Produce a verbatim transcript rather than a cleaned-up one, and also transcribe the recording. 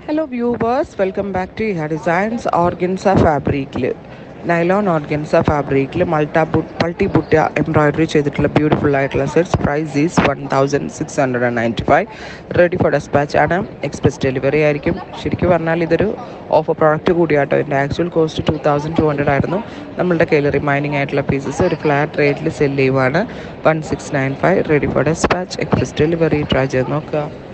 Hello viewers, welcome back to Iha Designs Organza Fabricൽ nylon organza ഫാബ്രിക്കിൽ multi ബുട്ട് multi ബുട്ട എംബ്രോയിഡറി ചെയ്തിട്ടുള്ള ബ്യൂട്ടിഫുൾ ആയിട്ടുള്ള sets. Price is one thousand six hundred and ninety five ready for dispatch ആണ്. Express delivery ആയിരിക്കും. ശരിക്കും പറഞ്ഞാൽ ഇതൊരു ഓഫർ പ്രോഡക്റ്റ് കൂടിയാട്ടോ. ഇതിൻ്റെ actual cost two thousand two hundred ആയിരുന്നു. നമ്മളുടെ കയ്യിൽ റിമൈനിങ് ആയിട്ടുള്ള പീസസ് ഒരു ഫ്ലാറ്റ് റേറ്റിൽ സെല് ചെയ്യുവാണ്. One six nine five ready for dispatch express delivery. Try ചെയ്ത് നോക്കുക.